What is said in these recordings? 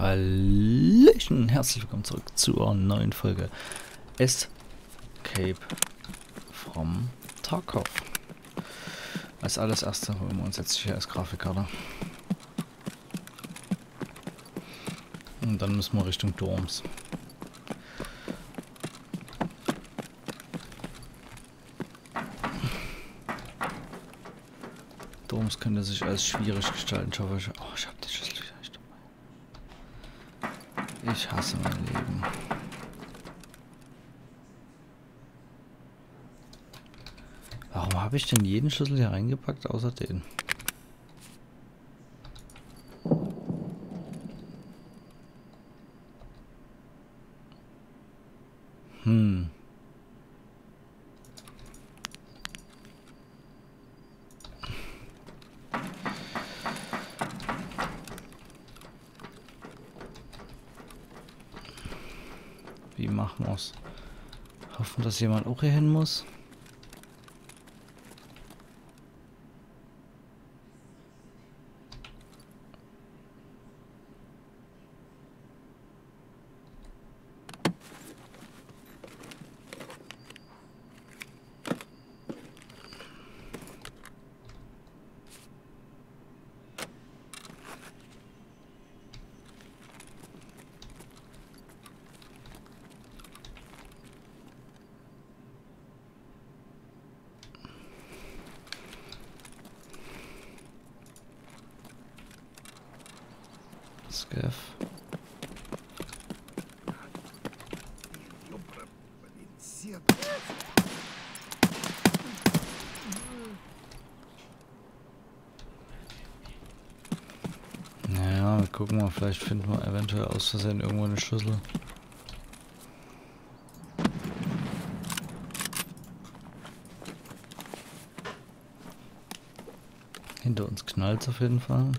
Hallöchen, herzlich willkommen zurück zur neuen Folge Escape from Tarkov. Als alles erste holen wir uns jetzt hier als Grafikkarte. Und dann müssen wir Richtung Dorms. Dorms könnte sich als schwierig gestalten. Ich hoffe, ich habe die Schlüssel wieder nicht dabei. Ich hasse mein Leben. Warum habe ich denn jeden Schlüssel hier reingepackt, außer den? Wie machen wir es? Hoffen, dass jemand auch hier hin muss. Scav. Naja, wir gucken mal, vielleicht finden wir eventuell aus Versehen irgendwo eine Schlüssel. Hinter uns knallt es auf jeden Fall.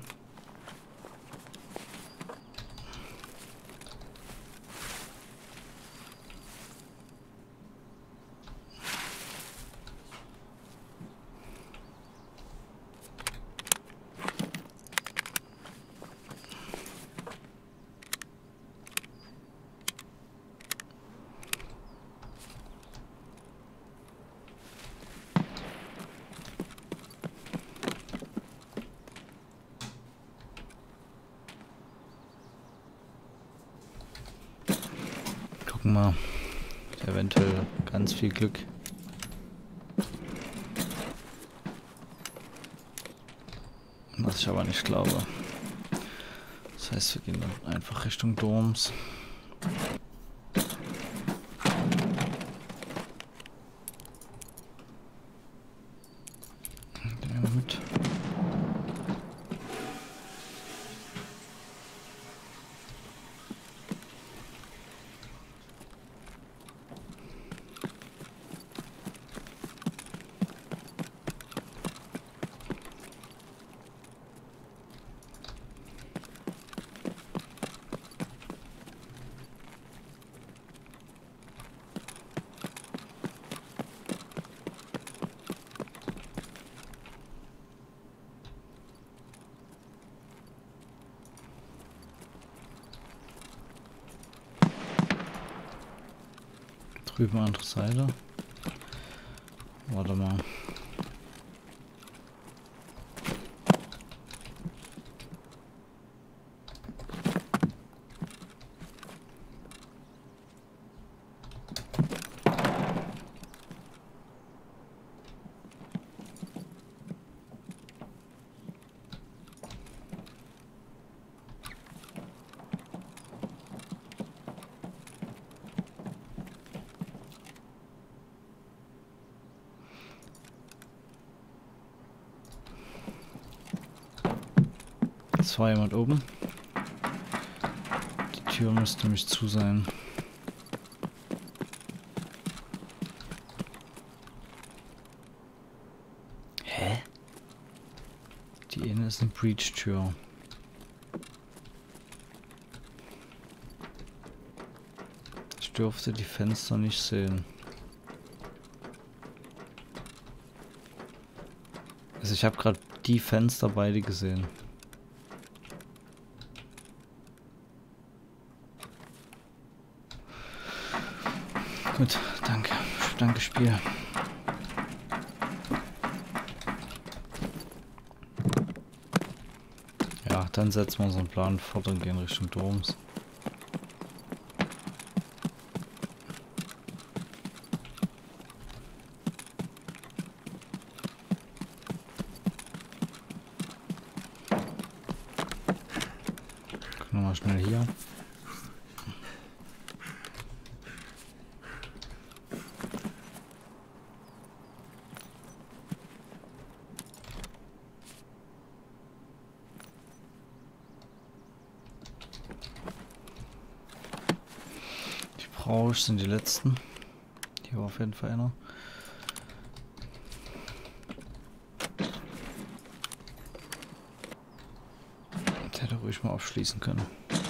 Gucken wir. Eventuell ganz viel Glück. Was ich aber nicht glaube. Das heißt, wir gehen dann einfach Richtung Dorms. Den nehmen wir mit. Drüben andere Seite. Warte mal. Es war jemand oben. Die Tür müsste nämlich zu sein. Hä? Die eine ist eine Breach-Tür. Ich durfte die Fenster nicht sehen. Also ich habe gerade die Fenster beide gesehen. Gut, danke. Danke, Spiel. Ja, dann setzen wir unseren Plan fort und gehen Richtung Doms. Gucken wir mal schnell hier. Rausch sind die letzten. Hier war auf jeden Fall einer. Der hätte ruhig mal abschließen können.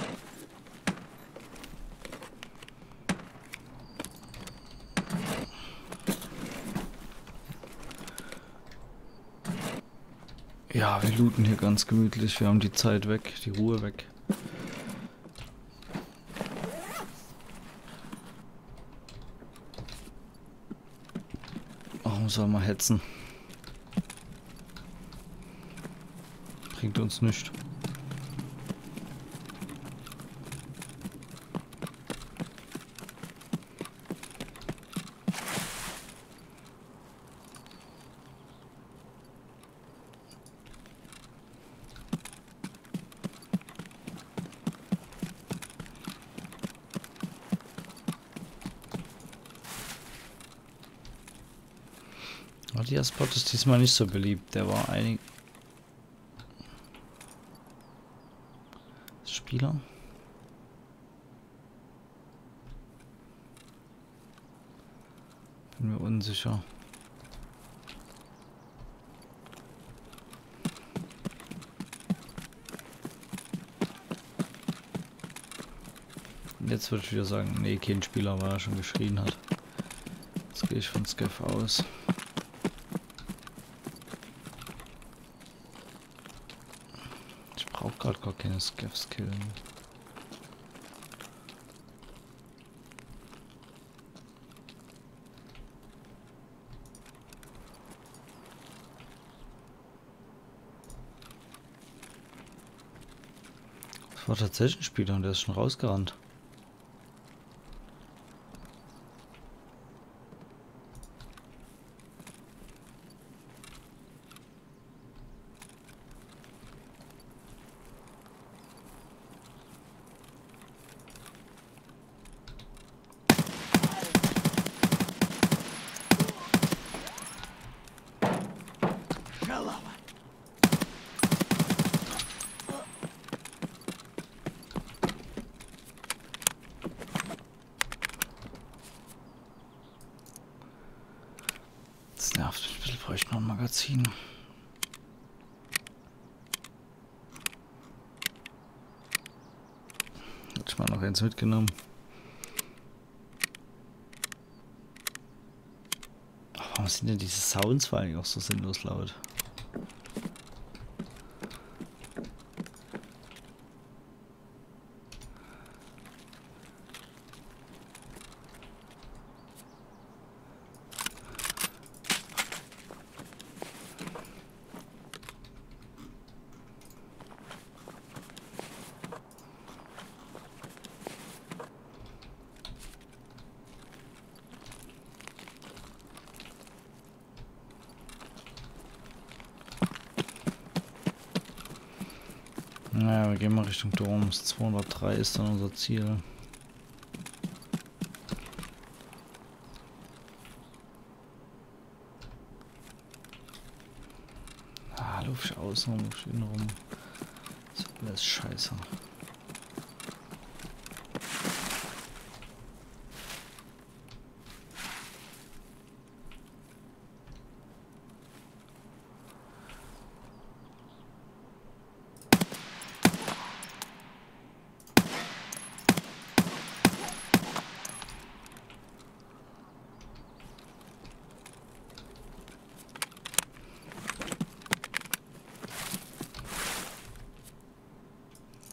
Ja, wir looten hier ganz gemütlich. Wir haben die Zeit weg, die Ruhe weg. Warum soll man hetzen? Bringt uns nichts. Der Spot ist diesmal nicht so beliebt. Der war einig. Spieler. Bin mir unsicher. Jetzt würde ich wieder sagen, nee, kein Spieler, weil er schon geschrien hat. Jetzt gehe ich von Scav aus. Gerade gar keine Scavs killen. Das war tatsächlich ein Spieler und der ist schon rausgerannt. Das nervt mich ein bisschen, bräuchte ich noch ein Magazin. Hätte ich mal noch eins mitgenommen. Ach, warum sind denn diese Sounds vor allem auch so sinnlos laut? Naja, wir gehen mal Richtung Doms. 203 ist dann unser Ziel. Ah, lauf ich außen rum, lauf ich innen rum. Das ist alles scheiße.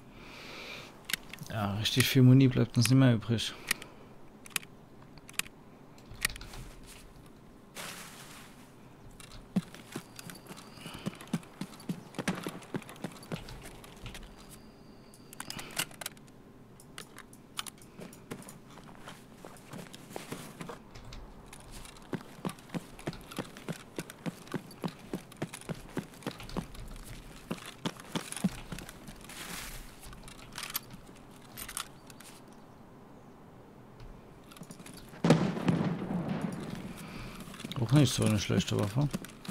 Ja, richtig viel Muni bleibt uns nicht mehr übrig. Auch nicht so eine schlechte Waffe.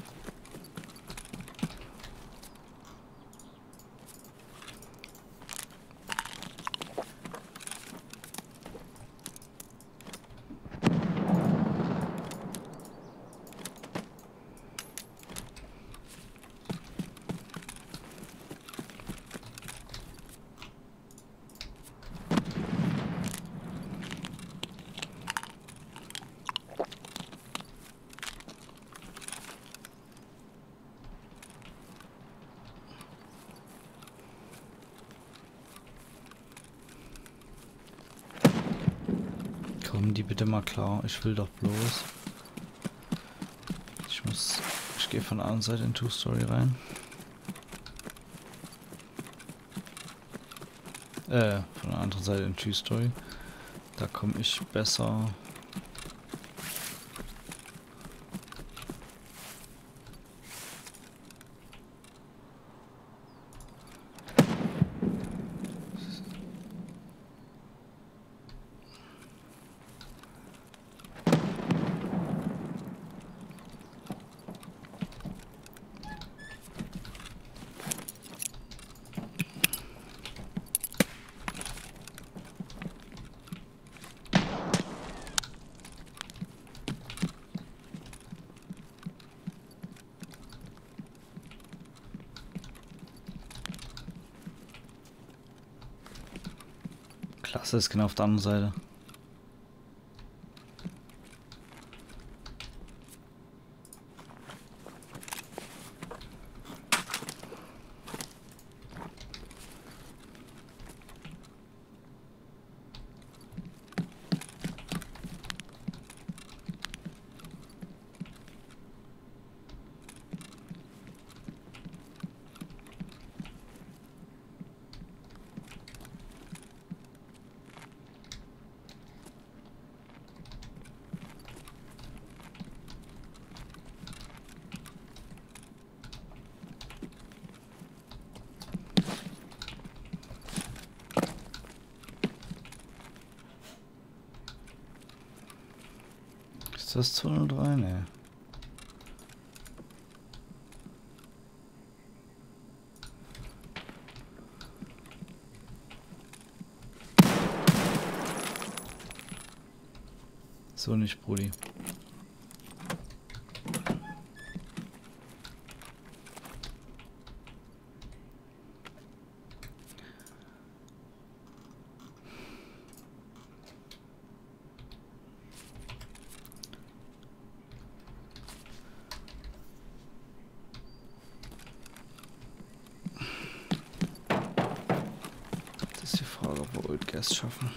Kommen die bitte mal klar, ich will doch bloß. Ich gehe von der anderen Seite in Two Story rein. Von der anderen Seite in Two Story. Da komme ich besser. Klasse, ist genau auf der anderen Seite. Ist das 203? Ne. So nicht, Brudi. Das ist die Frage, ob wir Old Gas schaffen.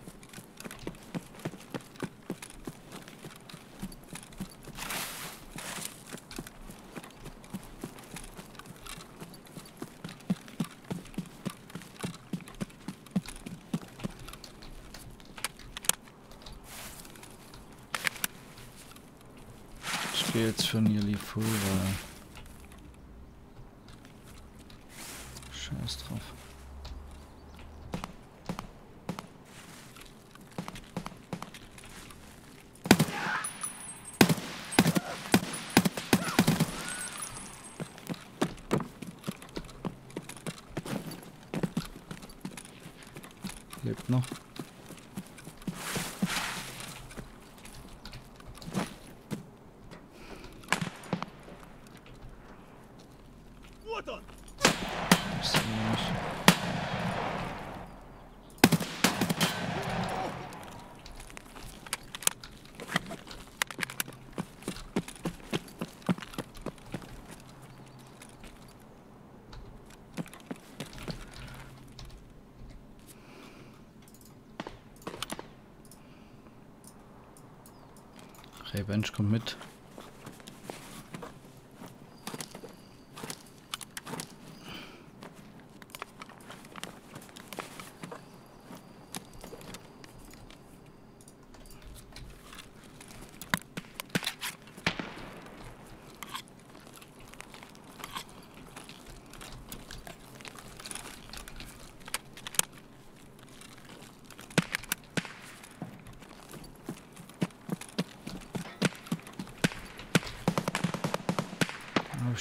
Ich gehe jetzt für Nearly Full, weil... Scheiß drauf. Lebt noch. Ich sehe ihn nicht. Revenge kommt mit.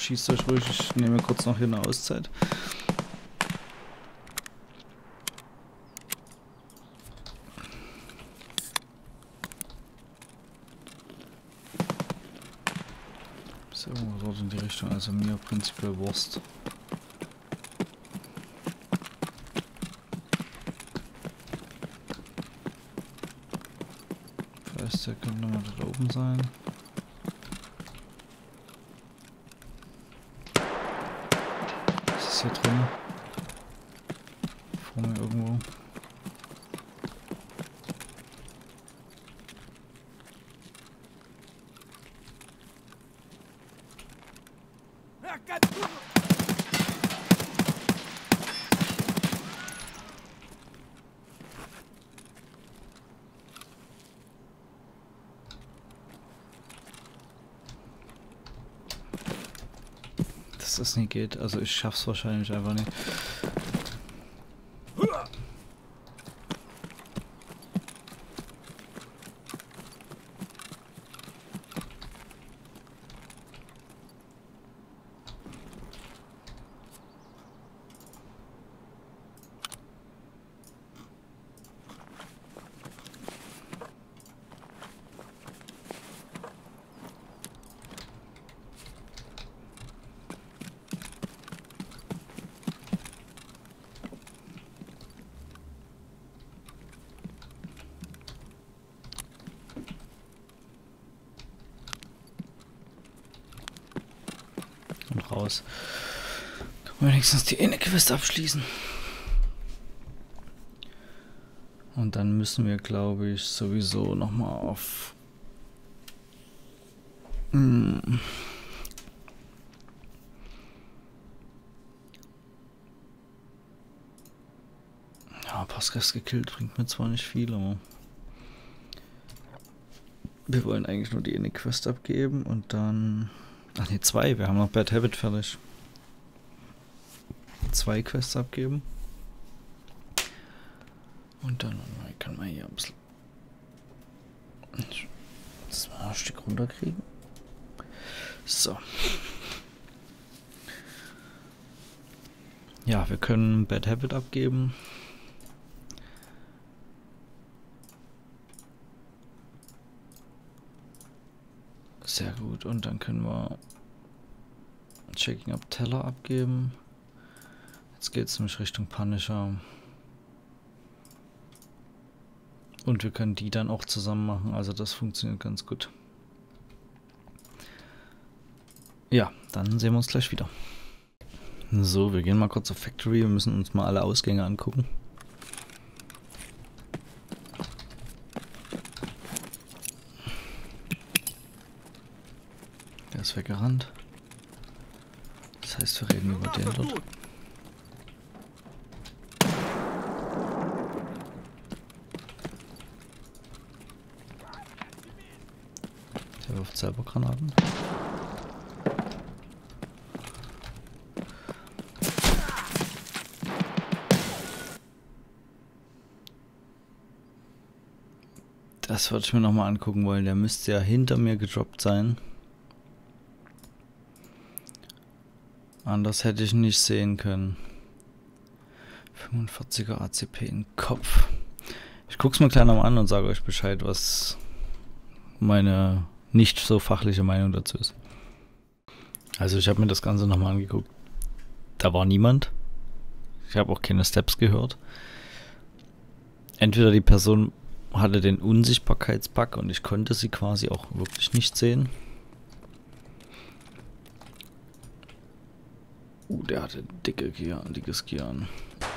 schießt euch ruhig, ich nehme kurz noch hier eine Auszeit. So, dort in die Richtung, also mir prinzipiell Wurst. Der könnte nochmal dort oben sein. Was ist hier drin? Vor mir irgendwo. Dass das nie geht, also ich schaff's wahrscheinlich einfach nicht. Und raus. Können wir wenigstens die eine Quest abschließen. Und dann müssen wir, glaube ich, sowieso nochmal auf... Ja, Pascal gekillt bringt mir zwar nicht viel, aber... Wir wollen eigentlich nur die eine Quest abgeben und dann... Ach ne, 2. Wir haben noch Bad Habit fertig. 2 Quests abgeben. Und dann kann man hier ein bisschen... Das mal ein Stück runterkriegen. So. Ja, wir können Bad Habit abgeben. Sehr gut. Und dann können wir Checking Up Teller abgeben. Jetzt geht es nämlich Richtung Punisher. Und wir können die dann auch zusammen machen. Also das funktioniert ganz gut. Ja, dann sehen wir uns gleich wieder. So, wir gehen mal kurz auf Factory. Wir müssen uns mal alle Ausgänge angucken. Der ist weggerannt. Das heißt, wir reden über den dort. Der wirft selber Granaten. Das würde ich mir nochmal angucken wollen. Der müsste ja hinter mir gedroppt sein. Anders hätte ich nicht sehen können. 45er ACP in Kopf. Ich guck's mir gleich nochmal an und sage euch Bescheid, was meine nicht so fachliche Meinung dazu ist. Also ich habe mir das Ganze nochmal angeguckt. Da war niemand. Ich habe auch keine Steps gehört. Entweder die Person hatte den Unsichtbarkeitsbug und ich konnte sie quasi auch wirklich nicht sehen. Der hatte dickes Gear an.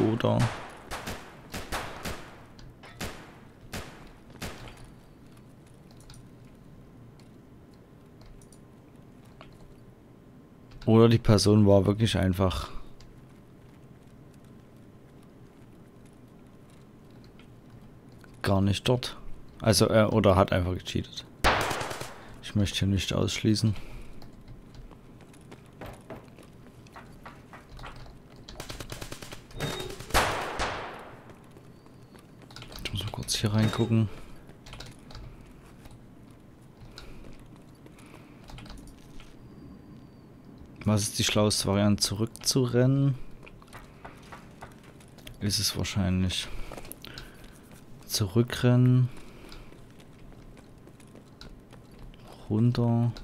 Oder die Person war wirklich einfach gar nicht dort. Also oder hat einfach gecheatet. Ich möchte hier nicht ausschließen. Ich muss mal kurz hier reingucken. Was ist die schlauste Variante? Zurückzurennen? Ist es wahrscheinlich. Zurückrennen. Runter.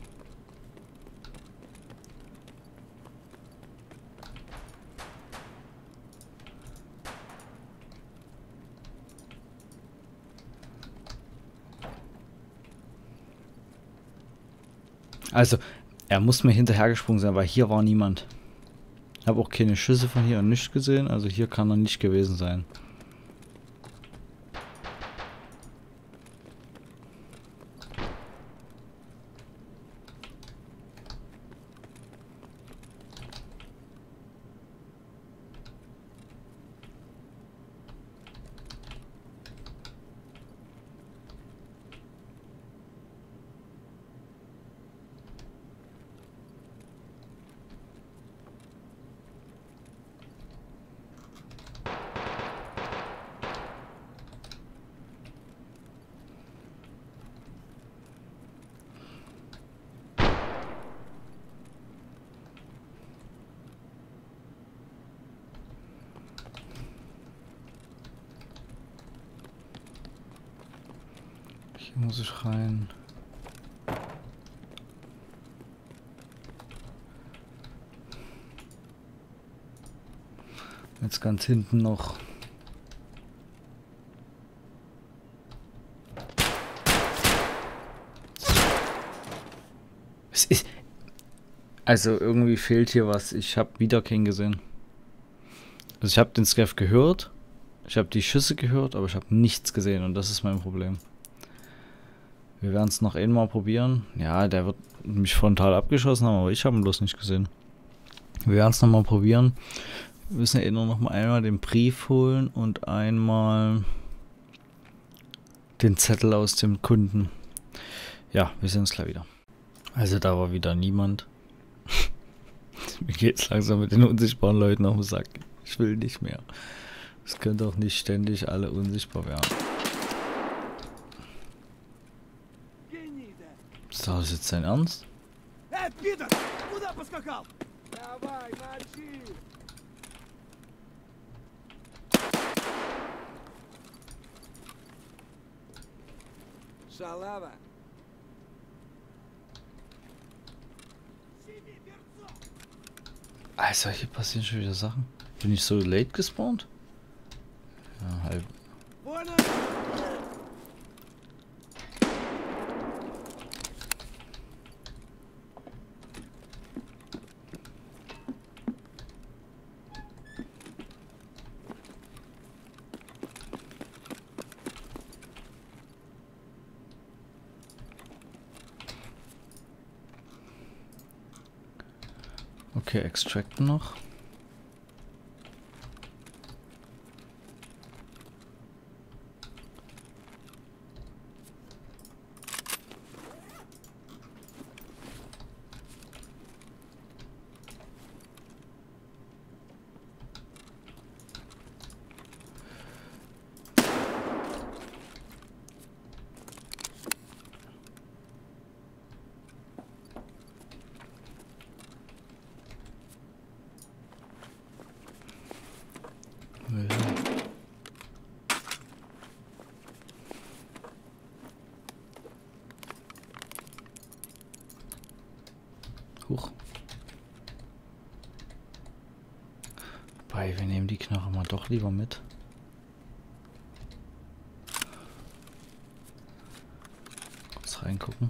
Also, er muss mir hinterhergesprungen sein, weil hier war niemand. Ich habe auch keine Schüsse von hier und nichts gesehen, also hier kann er nicht gewesen sein. Hier muss ich rein. Jetzt ganz hinten noch. Es ist. Also irgendwie fehlt hier was. Ich habe wieder keinen gesehen. Also ich habe den Scav gehört. Ich habe die Schüsse gehört, aber ich habe nichts gesehen und das ist mein Problem. Wir werden es noch einmal probieren. Ja, der wird mich frontal abgeschossen haben, aber ich habe ihn bloß nicht gesehen. Wir werden es nochmal probieren. Wir müssen ja noch mal einmal den Brief holen und einmal den Zettel aus dem Kunden. Ja, wir sehen uns gleich wieder. Also da war wieder niemand. Mir geht's langsam mit den unsichtbaren Leuten auf den Sack. Ich will nicht mehr. Es können doch nicht ständig alle unsichtbar werden. Ist das jetzt dein Ernst? Шалава. Also hier passieren schon wieder Sachen. Bin ich so late gespawnt? Ja, halb. Okay, extracten noch. Huch. Wobei, wir nehmen die Knarre mal doch lieber mit. Kurz reingucken.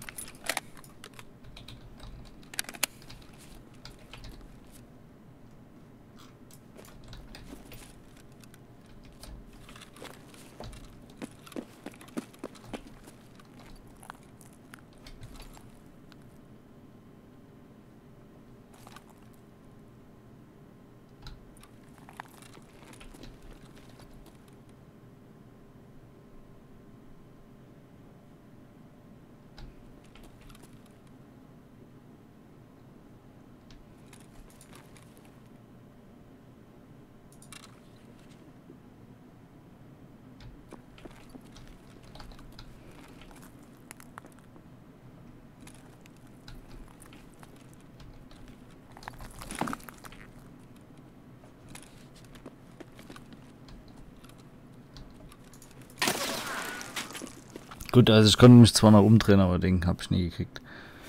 Gut, also ich konnte mich zwar noch umdrehen, aber den habe ich nie gekriegt.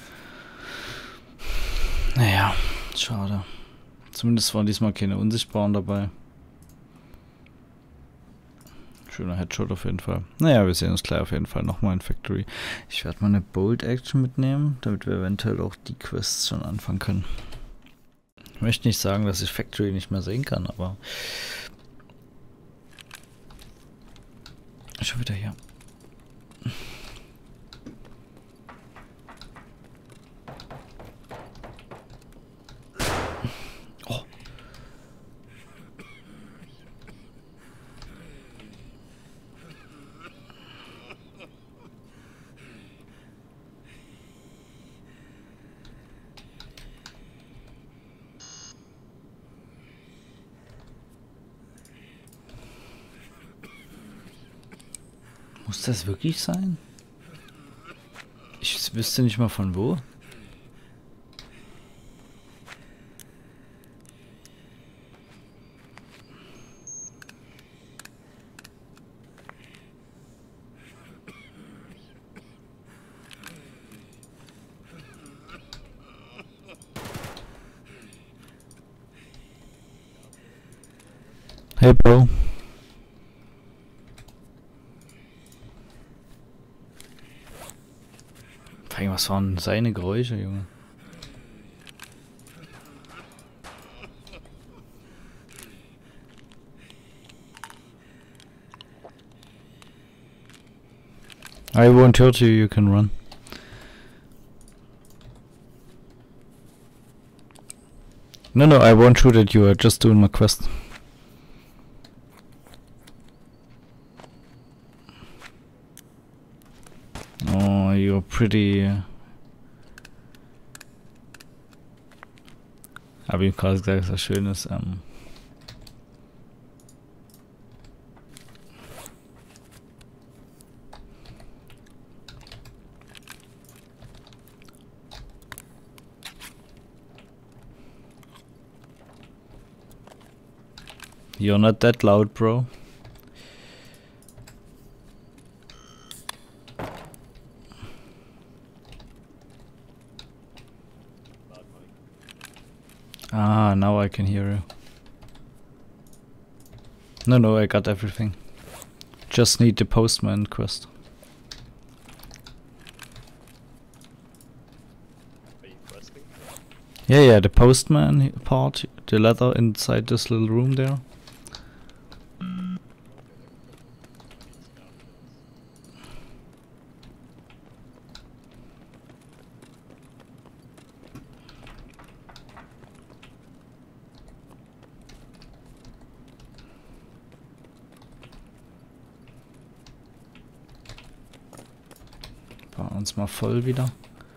Naja, schade. Zumindest waren diesmal keine Unsichtbaren dabei. Schöner Headshot auf jeden Fall. Naja, wir sehen uns gleich auf jeden Fall nochmal in Factory. Ich werde mal eine Bold Action mitnehmen, damit wir eventuell auch die Quests schon anfangen können. Ich möchte nicht sagen, dass ich Factory nicht mehr sehen kann, aber... Schon wieder hier. Oh. Muss das wirklich sein? Ich wüsste nicht mal von wo. Hey Bro. Was waren seine Geräusche, Junge? I won't hurt you, you can run. No, I won't shoot at you, I'm just doing my quest. Oh, you're pretty... Hab ihm gerade gesagt, dass das schön ist. You're not that loud, bro. Ah, now I can hear you. No, I got everything. Just need the postman quest. Are you questing? Yeah, the postman part, the letter inside this little room there. War uns mal voll wieder.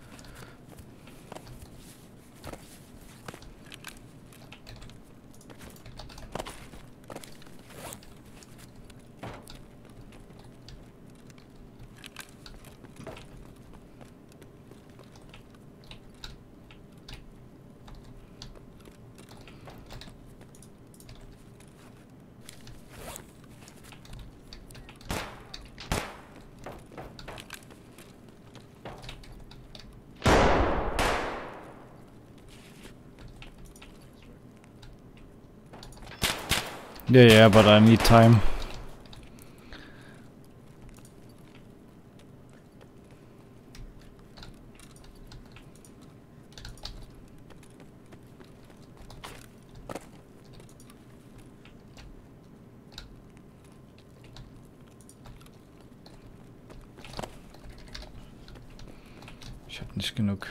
Yeah, but I need time. Ich hab nicht genug.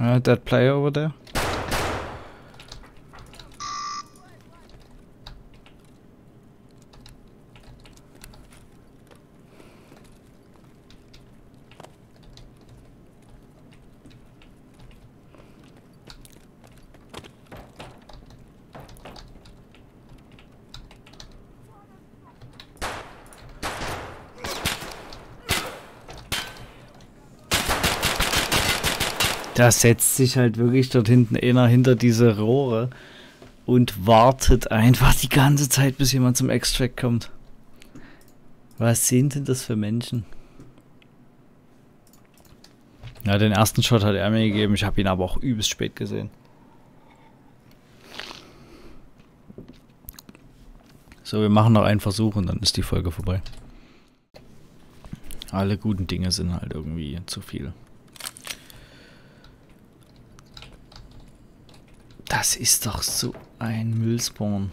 That player over there. Da setzt sich halt wirklich dort hinten einer hinter diese Rohre und wartet einfach die ganze Zeit, bis jemand zum Extract kommt. Was sind denn das für Menschen? Ja, den ersten Shot hat er mir gegeben, ich habe ihn aber auch übelst spät gesehen. So, wir machen noch einen Versuch und dann ist die Folge vorbei. Alle guten Dinge sind halt irgendwie zu viel. Das ist doch so ein Müllspawn.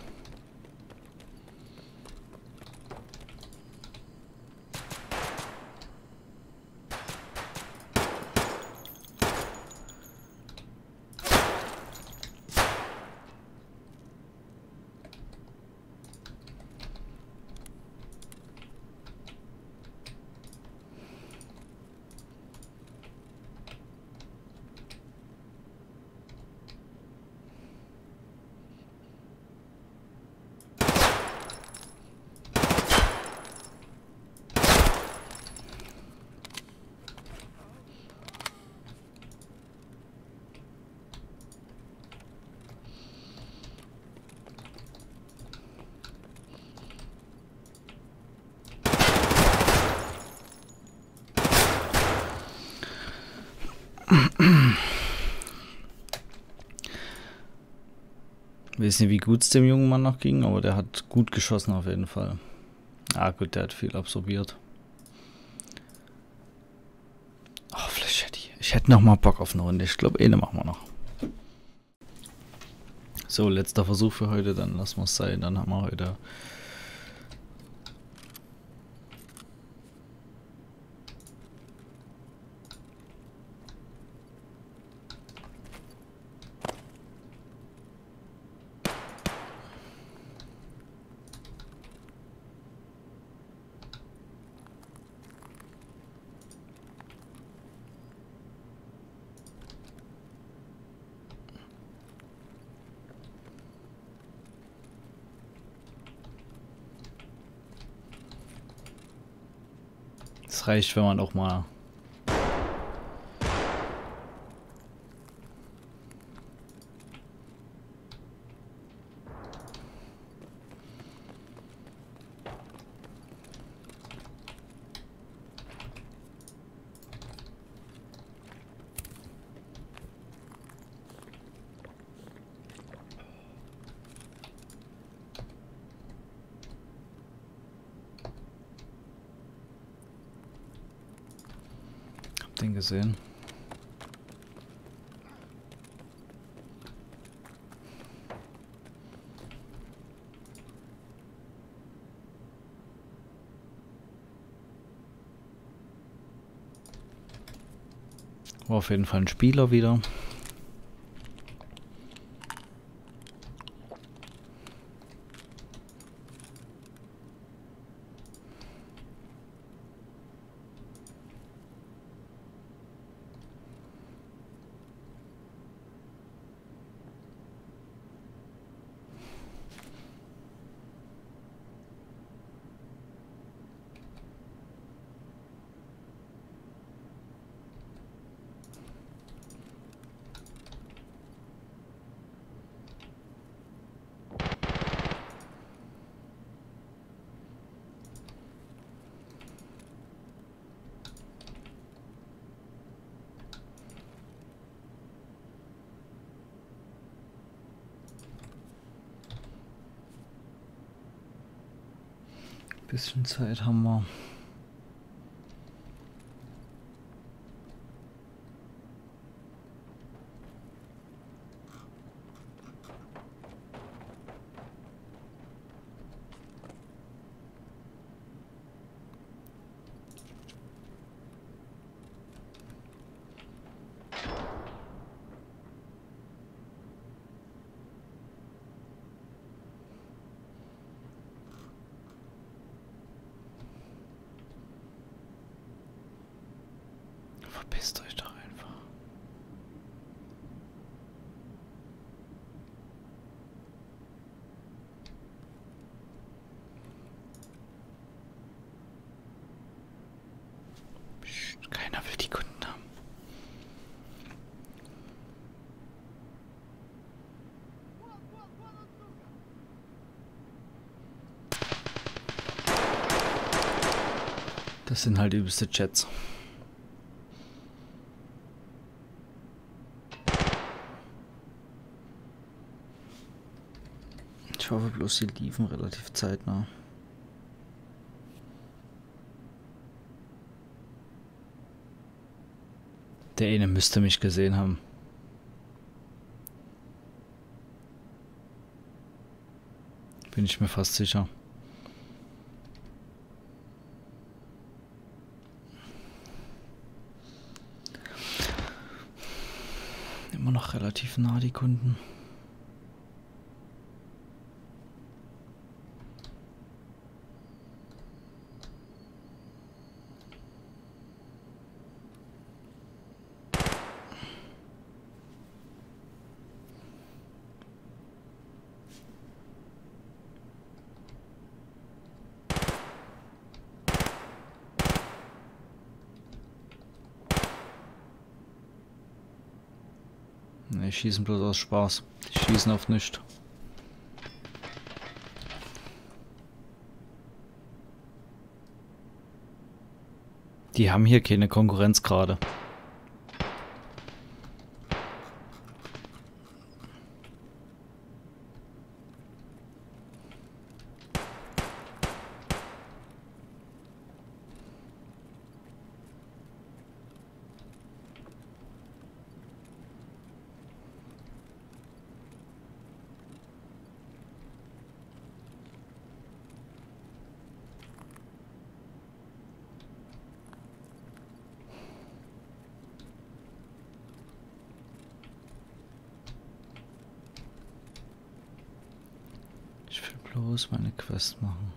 Ich weiß nicht, wie gut es dem jungen Mann noch ging, aber der hat gut geschossen auf jeden Fall. Ah gut, der hat viel absorbiert. Oh, Fleschetti. Ich hätte noch mal Bock auf eine Runde. Ich glaube, eine machen wir noch. So, letzter Versuch für heute, dann lassen wir es sein. Dann haben wir heute... Es reicht, wenn man auch mal... Den gesehen. War auf jeden Fall ein Spieler wieder. Bisschen Zeit haben wir. Verpisst euch doch einfach. Psst, keiner will die Kunden haben. Das sind halt übelste Jets. Ich hoffe bloß, sie liefen relativ zeitnah. Der eine müsste mich gesehen haben. Bin ich mir fast sicher. Immer noch relativ nah, die Kunden. Ne, schießen bloß aus Spaß. Die schießen auf nichts. Die haben hier keine Konkurrenz gerade. Ich will bloß meine Quest machen.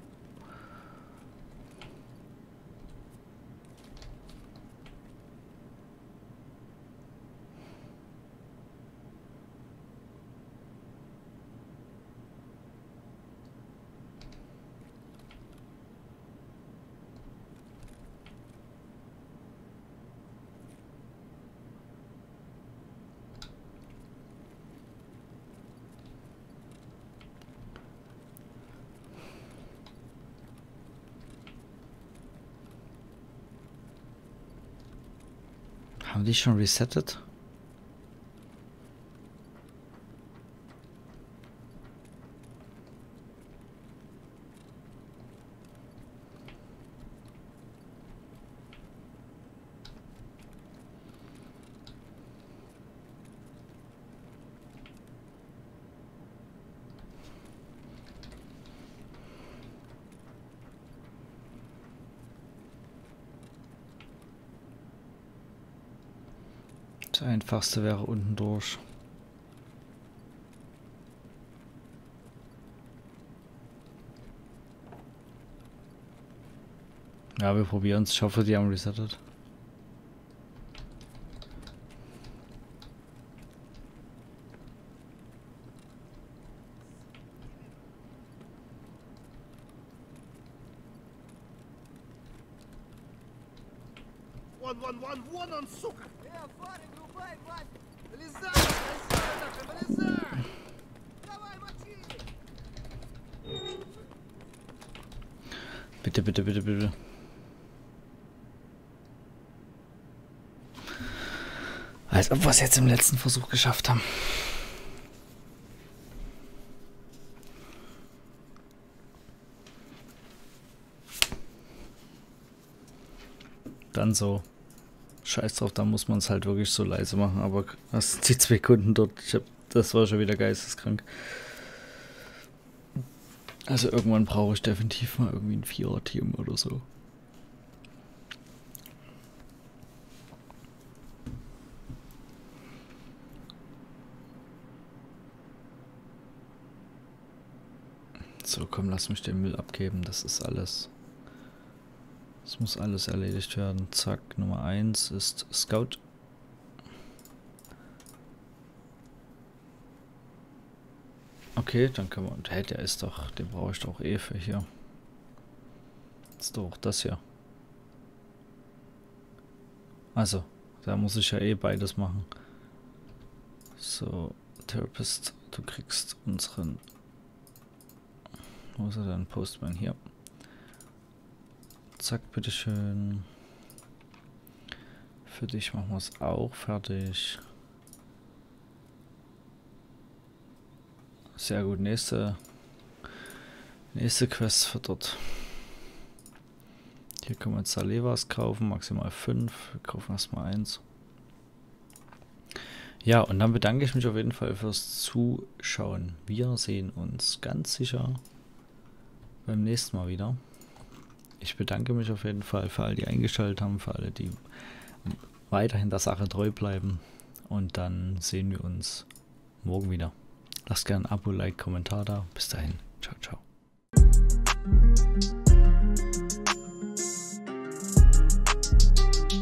Haben die schon resettet? Das Einfachste wäre unten durch. Ja, wir probieren es. Ich hoffe, die haben resettet. Вон он, сука! Парень, рубай, Вась! Вылезай! Вылезай! Давай, мочи! Bitte, bitte, bitte, bitte. Als ob wir es jetzt im letzten Versuch geschafft haben. Dann so. Scheiß drauf, da muss man es halt wirklich so leise machen, aber das, die 2 Kunden dort, das war schon wieder geisteskrank. Also irgendwann brauche ich definitiv mal irgendwie ein 4er-Team oder so. So, komm, lass mich den Müll abgeben, das ist alles Das muss alles erledigt werden. Zack, Nummer 1 ist Scout. Okay, dann können wir... Hey, der ist doch... Den brauche ich doch eh für hier. Das ist doch das hier. Also, da muss ich ja eh beides machen. So, Therapist, du kriegst unseren... Wo ist er denn? Postman hier. Zack, bitteschön. Für dich machen wir es auch fertig. Sehr gut, nächste Quest für dort. Hier können wir jetzt Salevas kaufen, maximal 5. Wir kaufen erstmal 1. Ja, und dann bedanke ich mich auf jeden Fall fürs Zuschauen. Wir sehen uns ganz sicher beim nächsten Mal wieder. Ich bedanke mich auf jeden Fall für alle, die eingeschaltet haben, für alle, die weiterhin der Sache treu bleiben. Und dann sehen wir uns morgen wieder. Lasst gerne ein Abo, Like, Kommentar da. Bis dahin. Ciao, ciao.